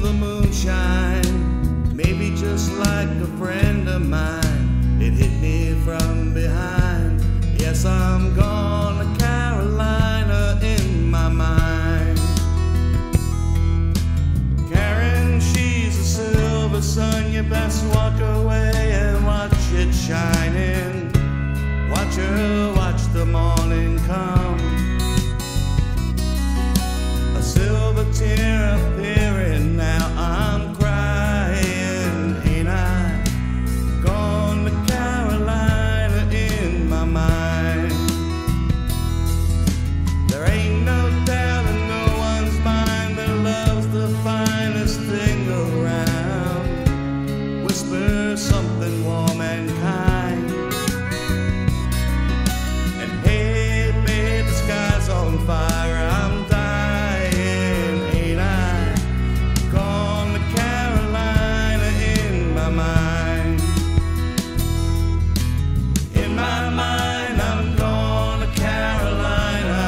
the moonshine. Maybe just like a friend of mine, it hit me from behind. Yes, I'm gone to Carolina in my mind. Karen, she's a silver sun. You best walk away and watch it shining. Watch her watch the morning come. A silver tear appearing now. I'm crying, ain't I? Gone to Carolina in my mind. There ain't no doubt in no one's mind that love's the finest thing around. Whisper something warm and kind. And hey, babe, the sky's on fire. I'm dying, ain't I? Gone to Carolina in my mind. In my mind, I'm gone to Carolina.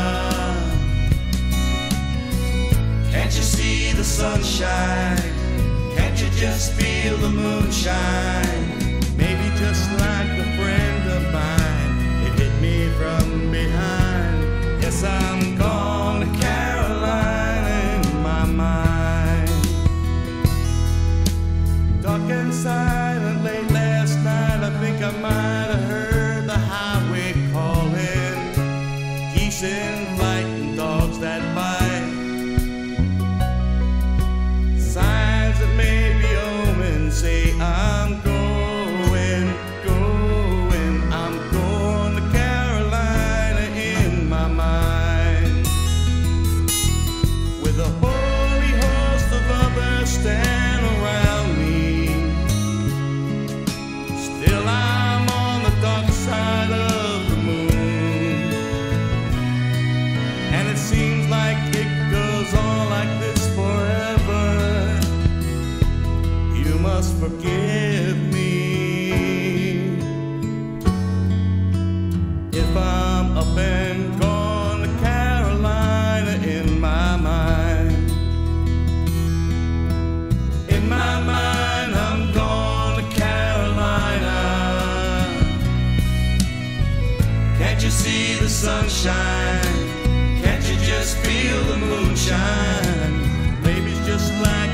Can't you see the sunshine? Can't you just feel the moonshine? Maybe just like a friend of mine, it hit me from behind. Yes, I'm gone to Carolina in my mind. Dark and silent late last night, I think I might have heard the highway calling. Geese in flight and dogs that bite. Signs that may be omens say I'm going, I'm going to Carolina in my mind. With a holy host of others stand around me, still I'm on the dark side of the moon. And it seems like it goes on like this forever. You must forgive me if I'm up and gone to Carolina in my mind. In my mind, I'm gone to Carolina. Can't you see the sunshine? Can't you just feel the moonshine? Maybe it's just like